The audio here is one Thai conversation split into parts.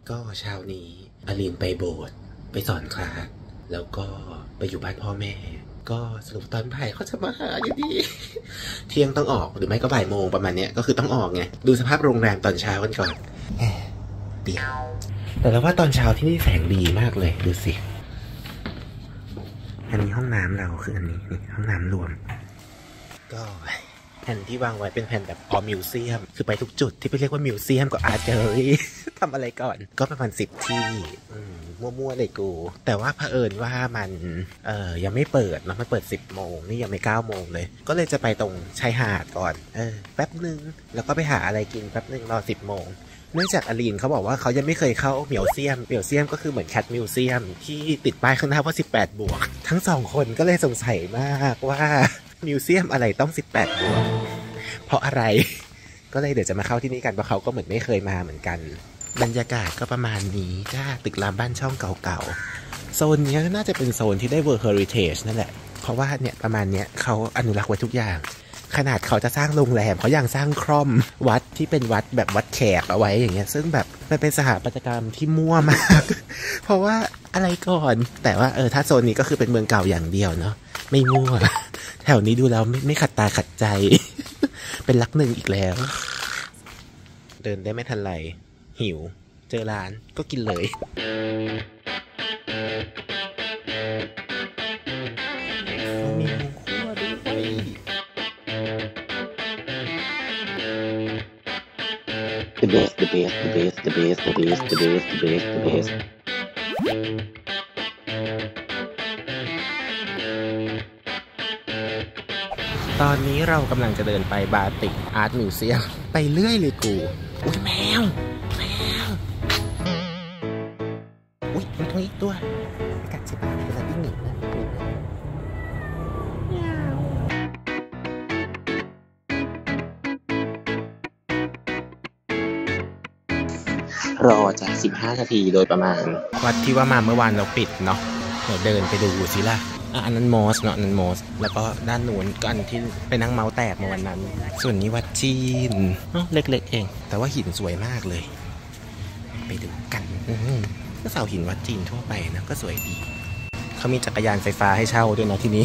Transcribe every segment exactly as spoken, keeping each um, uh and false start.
ก็เช้านี้อลีนไปโบสถ์ไปสอนคลาสแล้วก็ไปอยู่บ้านพ่อแม่ก็สรุปตอนบ่ายเขาจะมาหาอยู่ดี เที่ยงต้องออกหรือไม่ก็บ่ายโมงประมาณนี้ก็คือต้องออกไงดูสภาพโรงแรมตอนเช้ากันก่อนเดี๋ยวแต่แล้วว่าตอนเช้าที่นี่แสงดีมากเลยดูสิอันนี้ห้องน้ำเราคืออันนี้นี่ห้องน้ำรวมก็แผ่นที่วางไว้เป็นแผ่นแบบออมิวเซียมคือไปทุกจุดที่ไปเรียกว่ามิวเซียมกับอาร์ตแกลเลอรี่ ทำอะไรก่อนก็ประมาณสิบที่มั่วๆเลยกูแต่ว่าเผอิญว่ามันเอ่อยังไม่เปิดเนาะมันเปิดสิบโมงนี่ยังไม่เก้าโมงเลยก็เลยจะไปตรงชายหาดก่อนเออแป๊บนึงแล้วก็ไปหาอะไรกินแป๊บนึงรอสิบโมงเนื่องจากอลีนเขาบอกว่าเขายังไม่เคยเข้าเมียวเซียมเมียวเซียมก็คือเหมือนแคทมิวเซียมที่ติดป้ายข้างหน้าว่าสิบแปดบวกทั้งสองคนก็เลยสงสัยมากว่ามิวเซียมอะไรต้องสิบแปดบวกเพราะอะไรก็เลยเดี๋ยวจะมาเข้าที่นี่กันเพราะเขาก็เหมือนไม่เคยมาเหมือนกันบรรยากาศก็ประมาณนี้จ้าตึกรามบ้านช่องเก่าๆโซนนี้น่าจะเป็นโซนที่ได้ World Heritage นั่นแหละเพราะว่าเนี่ยประมาณเนี้ยเขาอนุรักษ์ไว้ทุกอย่างขนาดเขาจะสร้างโรงแรมเขายังสร้างคร่อมวัดที่เป็นวัดแบบวัดแขกเอาไว้อย่างเงี้ยซึ่งแบบมันเป็นสถาปัตยกรรมที่มั่วมาก เพราะว่าอะไรก่อนแต่ว่าเออถ้าโซนนี้ก็คือเป็นเมืองเก่าอย่างเดียวเนาะไม่มั่วแถวนี้ดูแล้วไม่ไม่ขัดตาขัดใจ เป็นลักหนึ่งอีกแล้วเดินได้ไม่ทันไรหิวเจอร้านก็กินเลยมีหมูคั่วด้วย The best the best the best the best the best the best the best the best ตอนนี้เรากำลังจะเดินไปบาติกอาร์ตมิวเซียมไปเรื่อยเลยกูอุ้ยแมวแมวอุ้ยมีตัวอีกตัวกัดใช่ปะเวลาวิ่งหนีนะรอจากสิบห้านาทีโดยประมาณวัดที่ว่ามาเมื่อวานเราปิดเนาะเดี๋ยวเดินไปดูสิล่ะอันนั้นมอสเนาะอันนั้นมอสแล้วก็ด้านนู้นก็อันที่ไปนั่งเมาส์แตกเมื่อวันนั้นส่วนนี้วัดจีนเล็กๆเองแต่ว่าหินสวยมากเลยไปดูกันก็เสาหินวัดจีนทั่วไปนะก็สวยดีเขามีจักรยานไฟฟ้าให้เช่าด้วยนะที่นี้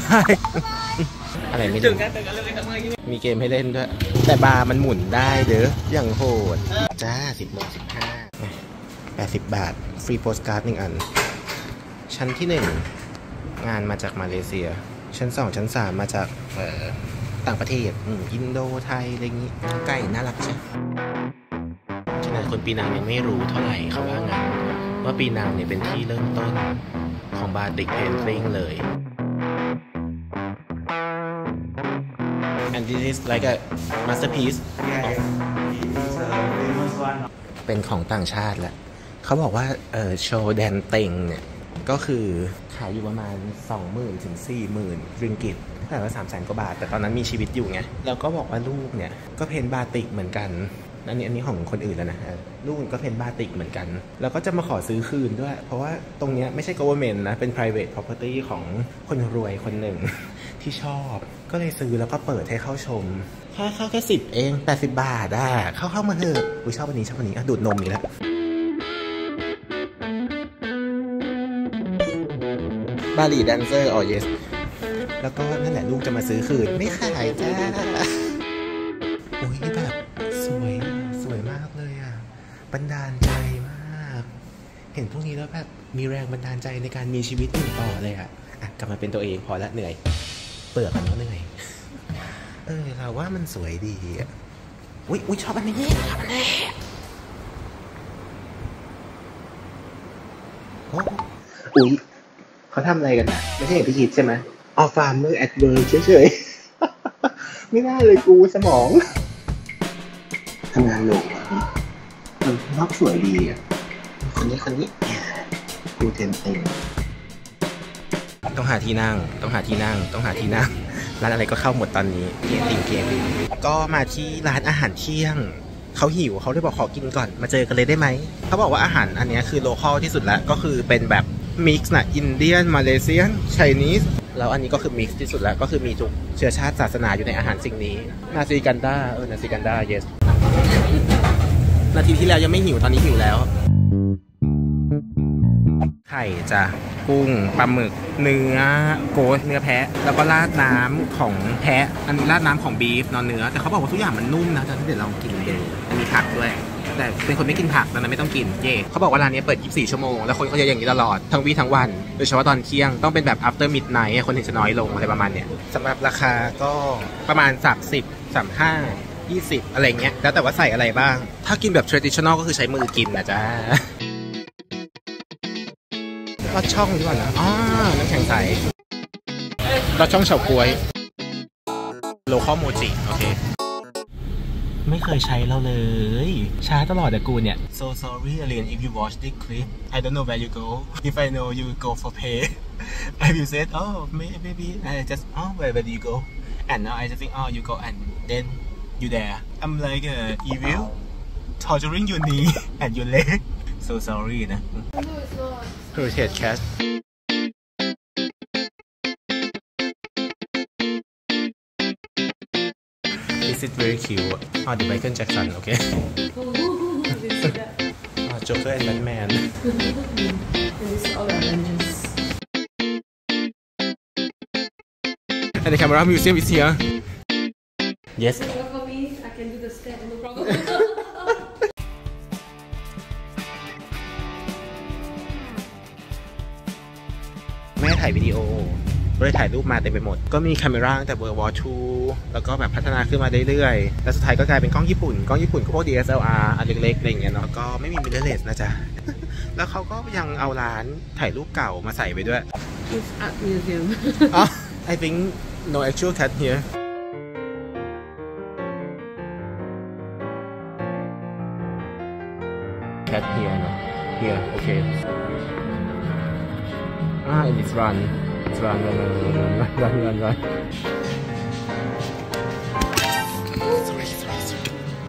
อะไรไม่รู้มีเกมให้เล่นด้วยแต่บาร์มันหมุนได้เด้ออย่างโหดจ้าสิบโมงสิบห้าแปดสิบบาทฟรีโปสการ์ดหนึ่งอันชั้นที่หนึ่งงานมาจากมาเลเซียชั้นสองชั้นสามมาจากต่างประเทศอินโดไทยอะไรอย่างนี้ใกล้น่ารักใช่ขนาดคนปีนังยังไม่รู้เท่าไหร่เขาว่างั้นว่าปีนังเนี่ยเป็นที่เริ่มต้นของบาติกเพนติ้งเลย and this is like a masterpiece เป็นของต่างชาติแหละเขาบอกว่าเออโชว์แดนเต็งเนี่ยก็คือขายอยู่ประมาณ สองหมื่น ถึง สี่หมื่น ริงกิตแต่ว่า สามแสน กว่าบาทแต่ตอนนั้นมีชีวิตอยู่ไงแล้วก็บอกว่าลูกเนี่ยก็เพ้นบาติกเหมือนกันอันนี้อันนี้ของคนอื่นแล้วนะลูกก็เพ้นบาติกเหมือนกันแล้วก็จะมาขอซื้อคืนด้วยเพราะว่าตรงนี้ไม่ใช่ government นะเป็น private property ของคนรวยคนหนึ่งที่ชอบก็เลยซื้อแล้วก็เปิดให้เข้าชมค่าเข้าแค่สิบเองแปดสิบบาทอ่ะเข้าเข้ามาเถอะอุ้ยชอบอันนี้ชอบอันนี้อ่ะดูดนมอีกแล้วบาลีแดนเซอร์อ๋อ yes แล้วก็นั่นแหละลูกจะมาซื้อคืนไม่ขายจ้าโอ้ยแบบสวยสวยมากเลยอ่ะบันดาลใจมากเห็นพวกนี้แล้วแบบมีแรงบันดาลใจในการมีชีวิตอยู่ต่อเลยอ่ะอ่ะกลับมาเป็นตัวเองพอละเหนื่อยเปลือกมันก็เหนื่อยเออเราว่ามันสวยดีอ่ะอุ้ยอุ้ยชอบอันนี้ชอบอันนี้โอ้อุ้ยเขาทำอะไรกันนะไม่ใช่อย่างที่คิดใช่ไหมออฟาร์มเมอร์แอดเวิร์ดเฉยๆไม่ได้เลยกูสมองทำงานหลงมันนอกสวยดีอ่ะคนนี้คนนี้กูเต็มเต็มต้องหาที่นั่งต้องหาที่นั่งต้องหาที่นั่งร้านอะไรก็เข้าหมดตอนนี้เกียร์ติ่งเกียร์ก็มาที่ร้านอาหารเที่ยงเขาหิวเขาเลยบอกขอกินก่อนมาเจอกันเลยได้ไหมเขาบอกว่าอาหารอันนี้คือโลคอลที่สุดแล้วก็คือเป็นแบบมิกซ์นะอินเดียนมาเลเซียนไชนีสแล้วอันนี้ก็คือมิกซ์ที่สุดแล้วก็คือมีทุกเชื้อชาติศาสนาอยู่ในอาหารสิ่งนี้นาซีกันดาเออนาซีกันดา yes นาทีที่แล้วยังไม่หิวตอนนี้หิวแล้วไข่จ้ะกุ้งปลาหมึกเนื้อโกสเนื้อแพะแล้วก็ราดน้ำของแพะอันนี้ราดน้ำของบีฟนอนเนื้อแต่เขาบอกว่าทุกอย่างมันนุ่มนะตอนที่เดี๋ยวลองกินเลยมีผักด้วยแต่เป็นคนไม่กินผักดังนั้นไม่ต้องกินเย่เขาบอกว่าร้านนี้เปิดยี่สิบสี่ชั่วโมงแล้วคนเขาจะอย่างนี้ตลอดทั้งวี่ทั้งวันโดยเฉพาะตอนเที่ยงต้องเป็นแบบ after midnight คนถึงจะน้อยลงอะไรประมาณเนี้ยสำหรับราคาก็ประมาณสามสิบ สามสิบห้า ยี่สิบอะไรเงี้ยแล้วแต่ว่าใส่อะไรบ้างถ้ากินแบบ traditional ก็คือใช้มือกินนะจ๊ะลอดช่องดีกว่านะอ๋อน้ำแข็งใสลอดช่องเฉาก๊วยโลคอลโมจิโอเคไม่เคยใช้เราเลยช้าตลอดแต่กูเนี่ย so sorry Alien if you watch this clip I don't know where you go if I know you go for pay I will say oh maybe I just oh where where do you go and now I just think oh you go and then you there I'm like uh, evil torturing your knee and your leg so sorry นะ Heritage Cash This is very cute อ๋อ The Michael Jackson โอเค Joker and Batman and the camera museum is here yes for me I can do the step no problem แม่ถ่ายวิดีโอก็เลยถ่ายรูปมาเต็มไปหมดก็มี camera ตั้งแต่ World War ทูแล้วก็แบบพัฒนาขึ้นมาเรื่อยๆแล้วสุดท้ายก็กลายเป็นกล้องญี่ปุ่นกล้องญี่ปุ่นก็พวก ดี เอส แอล อาร์ อันเล็กๆอะไรอย่างเงี้ยเนาะก็ไม่มี mirrorless นะจ๊ะ แล้วเขาก็ยังเอาร้านถ่ายรูปเก่ามาใส่ไปด้วย It's art museum อ๋อ I think no actual cat here cat here เนาะ here okay ah and it's run it's run run run run run run run run sorry sorry sorry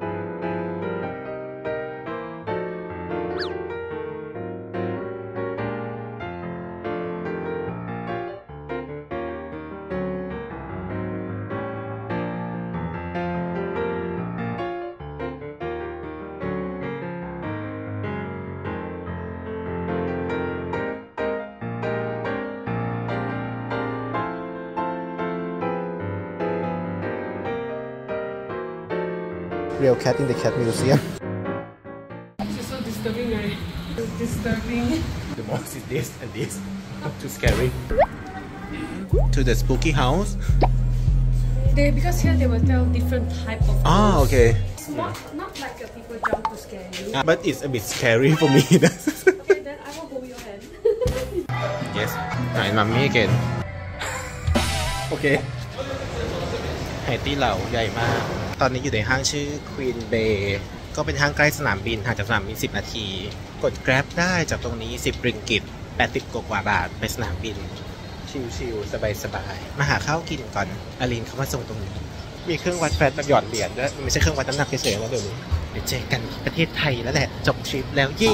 Real cat in the cat museum. It's so disturbing, right? So disturbing. The most is this and this. Too scary. To the spooky house. They because here they will tell different type of. Ah, okay. It's not not like a people jump to scare you. Uh, but it's a bit scary for me. Okay, then I will hold your hand. Yes. And mommy again. Okay. ไห่ตี้เหล่าใหญ่มากตอนนี้อยู่ในห้างชื่อ Queen Bay ก็เป็นห้างใกล้สนามบินห่างจากสนามบินสิบนาทีกด Grab ได้จากตรงนี้สิบริงกิตแปดสิบกว่าบาทไปสนามบินชิลๆสบายๆมาหาข้าวกินก่อนอลินเขามาส่งตรงนี้มีเครื่องวัดแฟตแบบหยอดเหรียญด้วยไม่ใช่เครื่องวัดน้ำหนักเฉยๆแล้วเดี๋ยวนี้เดี๋ยวเจอกันประเทศไทยแล้วแหละจบทริปแล้วยิ่ง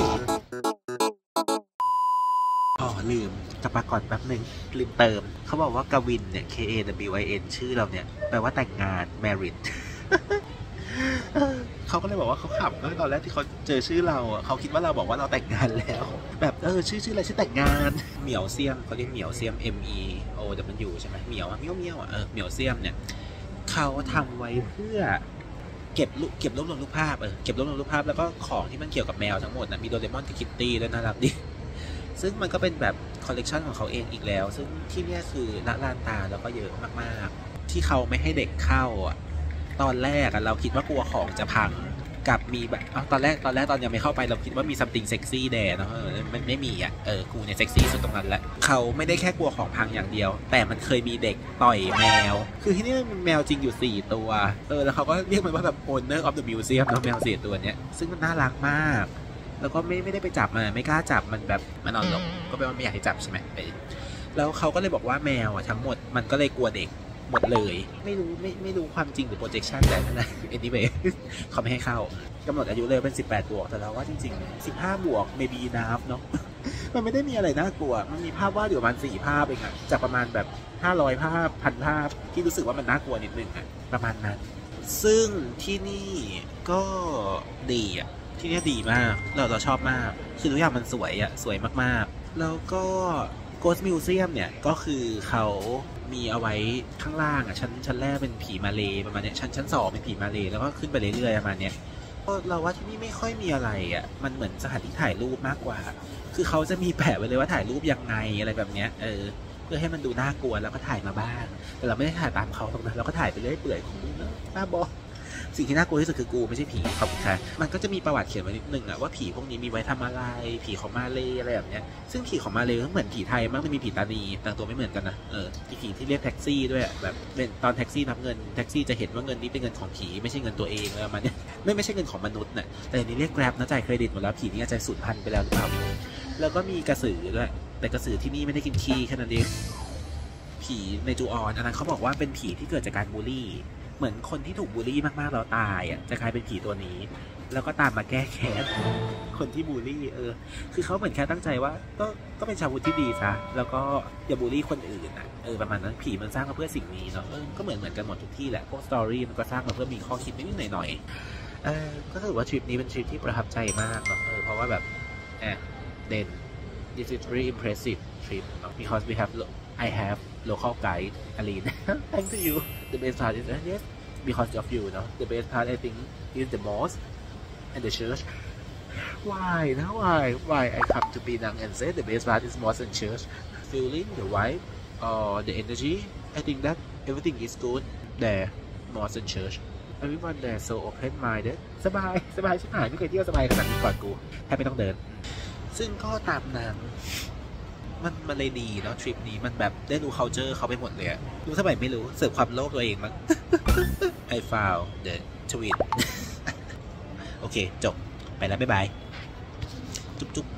อ๋อลืมจะปรากฏแป๊บหนึ่งลืมเติมเขาบอกว่ากวินเนี่ย K A W I N ชื่อเราเนี่ยแปลว่าแต่งงาน married เขาก็เลยบอกว่าเขาขับตอนแรกที่เขาเจอชื่อเราอ่ะเขาคิดว่าเราบอกว่าเราแต่งงานแล้วแบบเออชื่อชื่ออะไรชื่อแต่งงานเหมียวเซียมเขาเรียกเหมียวเซียม M E O W ใช่ไหมเหมียวเมียวเมียวอ่ะเออเหมียวเซียมเนี่ยเขาทำไว้เพื่อเก็บรูปเก็บรวบรวมรูปภาพเออเก็บรวบรวมรูปภาพแล้วก็ของที่มันเกี่ยวกับแมวทั้งหมดนะมีโดเรมอนกับคิตตี้ด้วยน่ารักดิซึ่งมันก็เป็นแบบคอลเลกชันของเขาเองอีกแล้วซึ่งที่นี่คือละลานตาแล้วก็เยอะมากๆที่เขาไม่ให้เด็กเข้าอ่ะตอนแรกเราคิดว่ากลัวของจะพังกับมีแบบตอนแรกตอนแรกตอนยังไม่เข้าไปเราคิดว่ามี something sexy แดเนาะมันไม่มีอ่ะเออกูเนี่ยเซ็กซี่สุดตรงนั้นแหละเขาไม่ได้แค่กลัวของพังอย่างเดียวแต่มันเคยมีเด็กต่อยแมวคือที่นี่มันแมวจริงอยู่สี่ตัวเออแล้วเขาก็เรียกมันว่าแบบ owner of the museum แล้วแมวสี่ตัวเนี้ยซึ่งมันน่ารักมากแล้วก็ไม่ไม่ได้ไปจับมันไม่กล้าจับมันแบบมันนอนหลบก็แปลว่าไม่อยากให้จับใช่ไหมแล้วเขาก็เลยบอกว่าแมวอ่ะทั้งหมดมันก็เลยกลัวเด็กหมดเลยไม่รู้ไม่ไม่รู้ความจริงหรือ projection แต่นั่นแหละ anyway เขาไม่ให้เข้ากำหนดอายุเลยเป็นสิบแปดบวกแต่เราว่าจริงๆสิบห้าบวก maybe enough เนาะมันไม่ได้มีอะไรน่ากลัวมันมีภาพวาดอยู่ประมาณสี่ภาพเองอะจากประมาณแบบห้าร้อยภาพพันภาพที่รู้สึกว่ามันน่ากลัวนิดนึงอะประมาณนั้นซึ่งที่นี่ก็ดีอะที่นี่ดีมากเราเราชอบมากคือทุกอย่างมันสวยอะสวยมากๆแล้วก็ Ghost Museum เนี่ยก็คือเขามีเอาไว้ข้างล่างอ่ะชั้นชั้นแรกเป็นผีมาเลประมาณนี้ชั้นชั้นสองเป็นผีมาเลแล้วก็ขึ้นไปเรื่อยๆประมาณนี้ก็เราว่าที่นี่ไม่ค่อยมีอะไรอ่ะมันเหมือนสถานที่ถ่ายรูปมากกว่าคือเขาจะมีแปะไว้เลยว่าถ่ายรูปยังไงอะไรแบบเนี้ยเออเพื่อให้มันดูน่ากลัวแล้วก็ถ่ายมาบ้างแต่เราไม่ได้ถ่ายตามเขาหรอกนะเราก็ถ่ายไปเรื่อยเปื่อยของมึงเนอะบ้าบอสิ่งที่น่ากลัวที่สุดคือกูไม่ใช่ผีขอบคุณค่ะมันก็จะมีประวัติเขียนไว้นิดนึงอะว่าผีพวกนี้มีไว้ทำอะไรผีของมาเลอะไรแบบเนี้ยซึ่งผีของมาเลก็เหมือนผีไทยมั้งมันมีผีตานีต่างตัวไม่เหมือนกันนะเออผีที่เรียกแท็กซี่ด้วยแบบตอนแท็กซี่นับเงินแท็กซี่จะเห็นว่าเงินนี้เป็นเงินของผีไม่ใช่เงินตัวเองอะไรประมาณนี้ไม่ไม่ใช่เงินของมนุษย์น่ะแต่อันนี้เรียกแกร็บนะจ่ายเครดิตหมดแล้วผีนี้อาจจะสูญพันธุ์ไปแล้วหรือเปล่าแล้วก็มีกระสือด้วยแต่กระสือที่นี่ไม่ได้กินขี้แค่นั้นเองผีในจูออนอันนั้นเขาบอกว่าเป็นผีที่เกิดจากการบูลลี่เหมือนคนที่ถูกบูลลี่มากๆแล้วตายอ่ะจะกลายเป็นผีตัวนี้แล้วก็ตามมาแก้แค้นคนที่บูลลี่เออคือเขาเหมือนแค่ตั้งใจว่าก็ก็เป็นชาวพุทธที่ดีซะแล้วก็อย่าบูลลี่คนอื่นอ่ะเออประมาณนั้นผีมันสร้างมาเพื่อสิ่งนี้เนาะเออก็เหมือนเหมือนกันหมดทุกที่แหละพวกสตอรี่มันก็สร้างมาเพื่อมีข้อคิดนิดๆหน่อยๆเออก็ถือว่าทริปนี้เป็นทริปที่ประทับใจมากเนาะเออเพราะว่าแบบแอบเด่น this is very impressive trip because we have I have local guide Aline thanks to you the best part is uh, yes because of you know the best part I think is the mosque and the church why now why why I come to Penang and say the best part is mosque and church feeling the vibe or the energy I think that everything is good there mosque and church everyone there so open minded สบายสบายชิบหายไม่เคยเที่ยวสบายขนาดนี้ก่อนกูแทบไม่ต้องเดินซึ่งก็ตามนั้นมันมันเลยดีเนาะทริปนี้มันแบบได้รู้ culture เขาไปหมดเลยรู้ทำไมไม่รู้เสิร์ฟความโลภตัวเองมั้ง I found the tweet โอเคจบไปแล้วบ๊ายบายจุ๊บจุ๊บ